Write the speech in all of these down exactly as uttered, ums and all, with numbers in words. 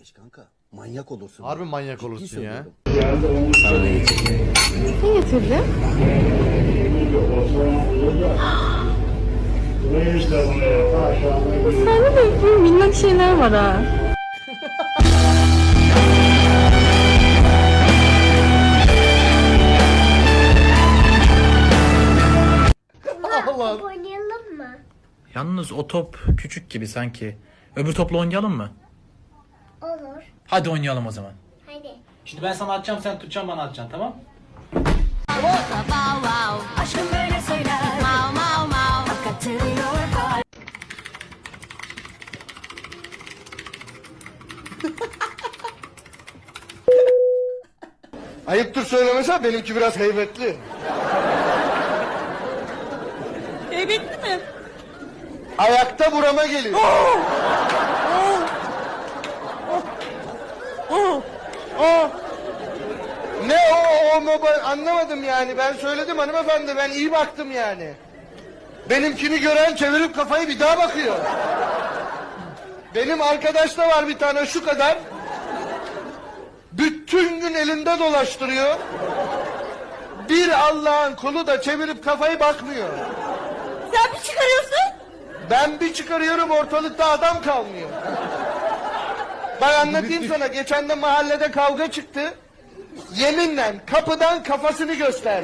geç kanka. Manyak olursun. Harbi manyak Ciddi olursun ya. söylüyorum. Ne getirdin? Sende de minnak şeyler var ha. Allah. Oynayalım mı? Yalnız o top küçük gibi sanki. Öbür topla oynayalım mı? Olur. Hadi oynayalım o zaman. Hadi. Şimdi ben sana atacağım, sen tutacaksın, bana atacaksın, tamam? Aşkım böyle söyler. Mau mau mau. Katılıyor kalp. Ayıptır söylemese benimki biraz heybetli. Heybetli mi? Ayakta burama geliyor. Ne o o mu ben anlamadım yani. Ben söyledim hanımefendi, ben iyi baktım yani. Benimkini gören çevirip kafayı bir daha bakıyor. Benim arkadaşta var bir tane şu kadar. Bütün gün elinde dolaştırıyor. Bir Allah'ın kulu da çevirip kafayı bakmıyor. Sen bir çıkarıyorsun. Ben bir çıkarıyorum, ortalıkta adam kalmıyor. Bak anlatayım sana, geçen de mahallede kavga çıktı. Yeminle kapıdan kafasını gösterdi.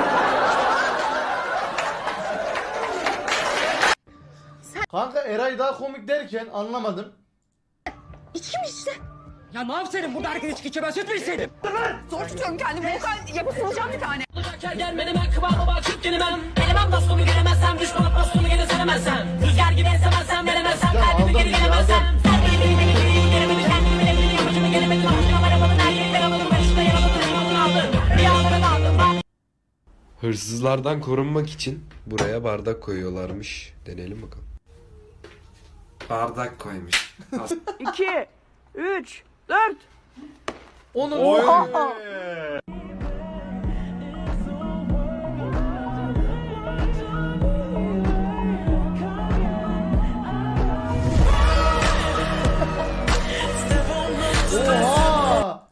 Kanka Eray daha komik derken anlamadım. İçki mi işte? Ya ne yapsaydım? Burada herkes içki içe ben süt mü içseydim? Zor tutuyorum kendimi. Volkan yapıp bulacağım bir tane. Gel benim ben kıvamı bak çık gene ben. Elemem dostumu göremezsem düşmanı postumu gene sevemezsem. Rüzgar gibi esemezsem veremezsem kalbimi geri gelemezsem. Sen beni beni beni geri beni kendimi bile beni yapacağımı geri beni aşkına var alalım erkekler alalım başında yer alalım onu aldım. Rüyalara daldım. Hırsızlardan korunmak için buraya bardak koyuyorlarmış. Deneyelim bakalım. Bardak koymuş. iki, üç, dört. Onun Oha!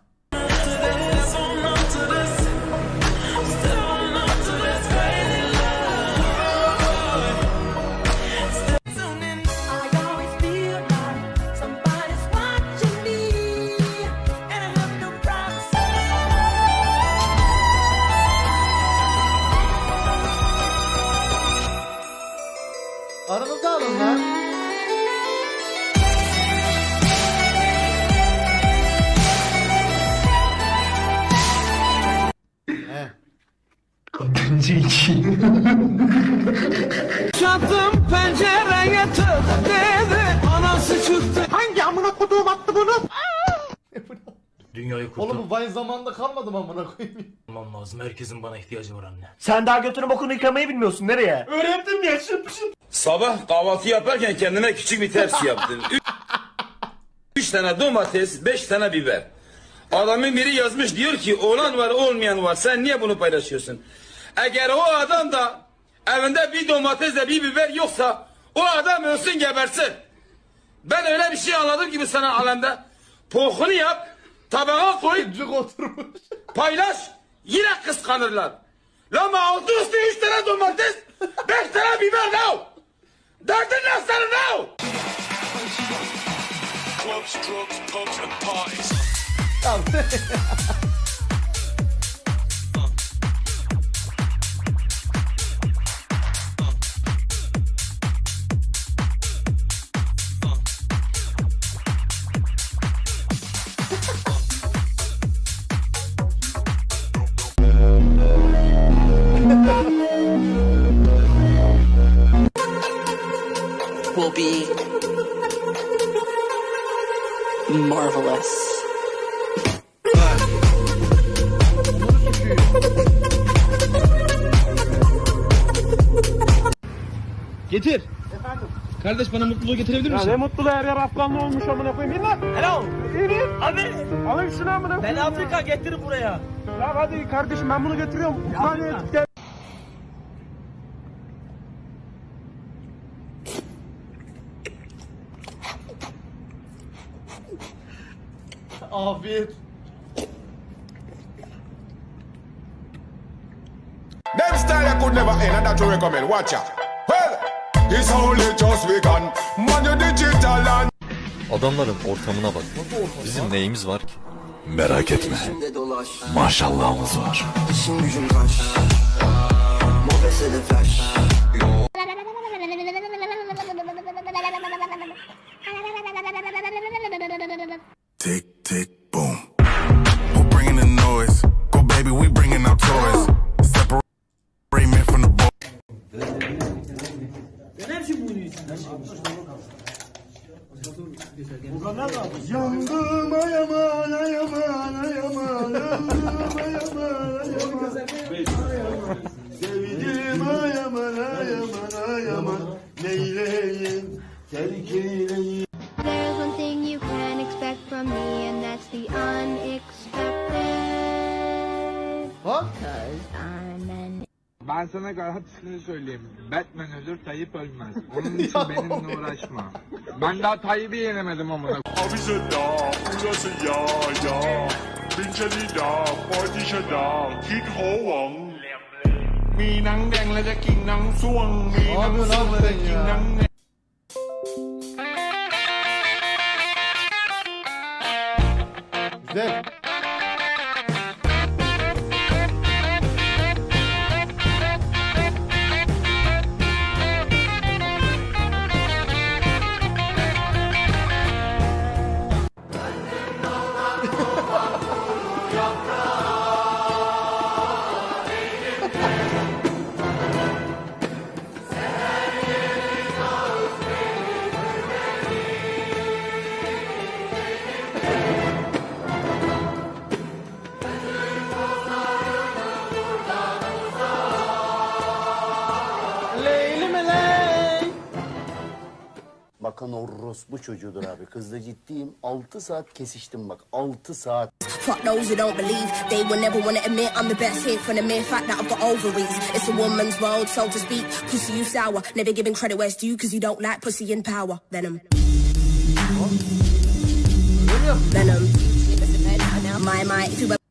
Aranızda alın lan. He. Çattım pencereye tık dedi. Anası çıktı. Hangi amına koduğum attı bunu? Dünyayı Oğlum bu Vine zamanında kalmadım amına koyayım. kurtarmam lazım. Herkesin bana ihtiyacı var anne. Sen daha götünü bokunu yıkamayı bilmiyorsun. Nereye? Öğrendim ya şimdi. Sabah kahvaltı yaparken kendime küçük bir ters yaptım. Üç, üç tane domates, beş tane biber. Adamın biri yazmış diyor ki olan var olmayan var, sen niye bunu paylaşıyorsun? Eğer o adam da evinde bir domatesle bir biber yoksa o adam ölsün gebersin. Ben öyle bir şey anladım ki bu sana alemde. Pohunu yap, tabağa koy, Cuk oturmuş. paylaş, yine kıskanırlar. Lama altı üstü üç tane domates, beş tane biber ne o? Derdin ne senin ne o? Will be marvelous. Getir. Efendim. Kardeş bana mutluluğu getirebilir misin? Ne mutluluğu her yer Afganlı olmuş amına koyayım. İn lan. Helal. İn. Hadi. Alın şunu amına koyayım. Ben Afrika getirin buraya. Ya hadi kardeşim ben bunu götürüyorum. Ukrayna'ya gel. Afiyet. Them style I could never end and that to recommend. Watch out. Well, it's only just vegan. Man, you digital and... Adamların ortamına bak. Bizim neyimiz var ki? Merak etme. Maşallahımız var. İşin gücün kaç. Mobese flash. Tick, tick, boom. We're bringing the noise. Go baby, we bringing our toys. Separate me from the boy. Yandım ayaman ayaman ayaman. Yandım ayaman ayaman. Sevdim ayaman ayaman ayaman. Neyleyim terk eyleyim. There's one thing you can expect from me, and that's the unexpected. Huh? Cause I'm an... Ben sana garantisini söyleyeyim. Batman ölür, Tayyip ölmez. Onun için benimle uğraşma. Ben daha Tayyip'i yenemedim amına. Avize da, burası ya ya. Binçeli da, Portişe da, Kid Ho Wang. มีหนังแดงและจะกินหนังส่วงมีหนังส่วงและจะกินหนัง Güzel. Bakan orospu çocuğudur abi. Kızla ciddiyim. altı saat kesiştim bak. altı saat. Fuck those who don't believe. They will never want to admit I'm the best here from the mere fact that I've got ovaries. It's a woman's world, so to speak. Pussy you sour. Never giving credit where it's due because you don't like pussy in power. Venom. Venom. My, my, if you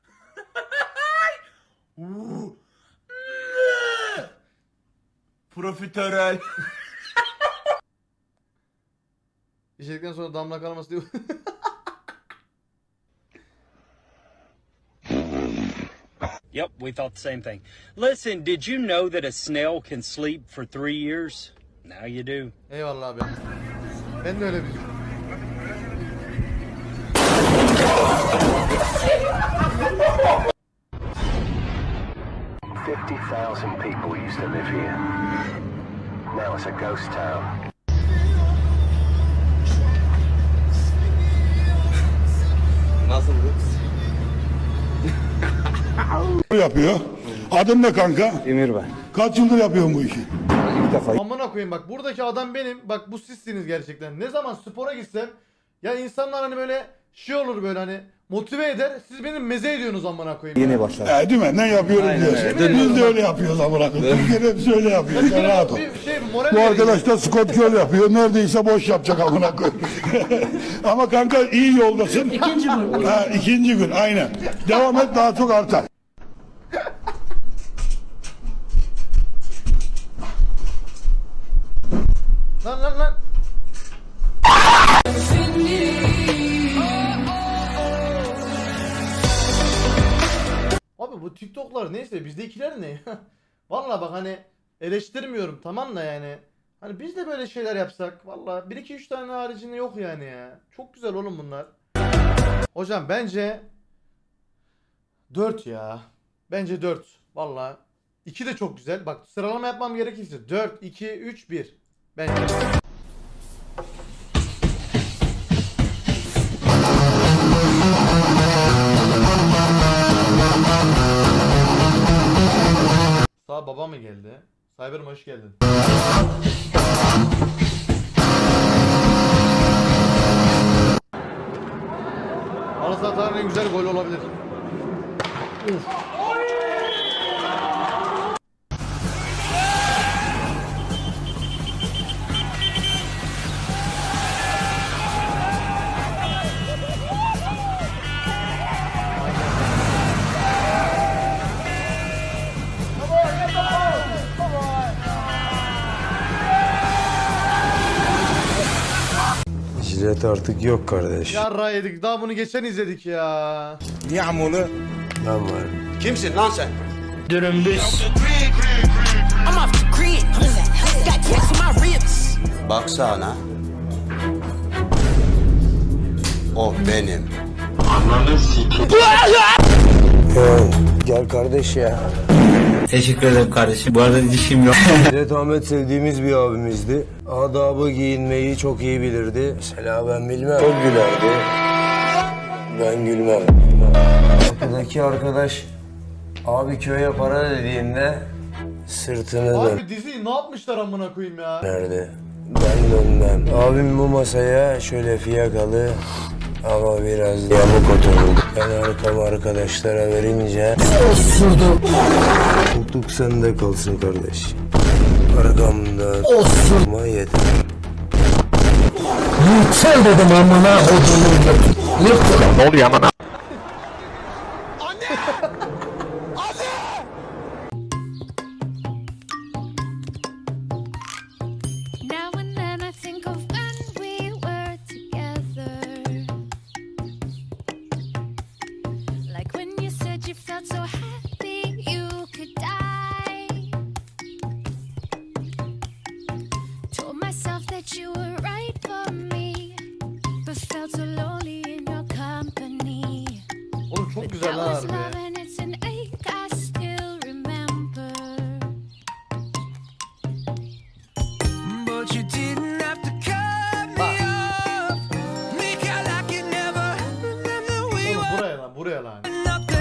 Profiterol. İçerdikten sonra damla kalması diyor. Yep, we thought the same thing. Listen, did you know that a snail can sleep for three years? Now you do. Eyvallah abi. Ben de öyle biliyorum. fifty thousand people used to live here. Now it's a ghost town. Nasıl bu? yapıyor. Adın ne kanka? Emir ben. Kaç yıldır yapıyorsun bu işi? İlk defa. Amına koyayım bak, buradaki adam benim. Bak bu sizsiniz gerçekten. Ne zaman spora gitsem ya insanlar hani böyle şey olur, böyle hani motive eder. Siz benim meze ediyorsunuz amına koyayım. Yeni başlar. He değil mi? Ne yapıyorum diyorsun. Biz de öyle yapıyoruz amına koyayım. Türkiye'de hepsi öyle yapıyor. Sen rahat ol. Şey, moral Bu arkadaş da Scott Curl yapıyor. Neredeyse boş yapacak amına koyayım. Ama kanka iyi yoldasın. İkinci gün. Ha, ikinci gün aynen. Devam et, daha çok artar. Lan lan lan. Abi bu TikTok'lar neyse, bizdekiler ne? Vallahi bak hani eleştirmiyorum tamam da yani. Hani biz de böyle şeyler yapsak vallahi bir iki üç tane haricinde yok yani ya. Çok güzel oğlum bunlar. Hocam bence dört ya. Bence dört. Vallahi iki de çok güzel. Bak sıralama yapmam gerekirse dört, iki, üç, bir. Bence. Sağ baba mı geldi? Cyber'ım hoş geldin. Halı saha tarihinin en güzel golü olabilir. Uf. muhabbet artık yok kardeş. Yarra yedik. Daha bunu geçen izledik ya. Niye amonu? Ben varım. Kimsin lan sen? Dürümbüz. Baksana. O benim. Ananı sikeyim. Gel kardeş ya. Teşekkür ederim kardeşim. Bu arada dişim yok. Cevdet Ahmet sevdiğimiz bir abimizdi. Adabı giyinmeyi çok iyi bilirdi. Mesela ben bilmem. Çok gülerdi. Ben gülmem. Kapıdaki arkadaş abi köye para dediğinde sırtını dön. Abi diziyi ne yapmışlar amına koyayım ya? Nerede? Ben dönmem. Abim bu masaya şöyle fiyakalı ama biraz yamuk oturdu. Ben arkamı arkadaşlara verince osurdum. Koltuk sende kalsın kardeş. Arkamda osurma yeter. Yüksel dedim amına kodumun. Ne oluyor amına? Now and then I think of when we were together. Like when you said you felt so happy you could die. Told myself that you were right for me, but felt so lonely in your company. Oğlum çok güzel That ha was harbi. love and it's an ache I still remember. But you didn't have to cut me off. Make out like you never happened and that we Oğlum were buraya lan buraya lan. nothing.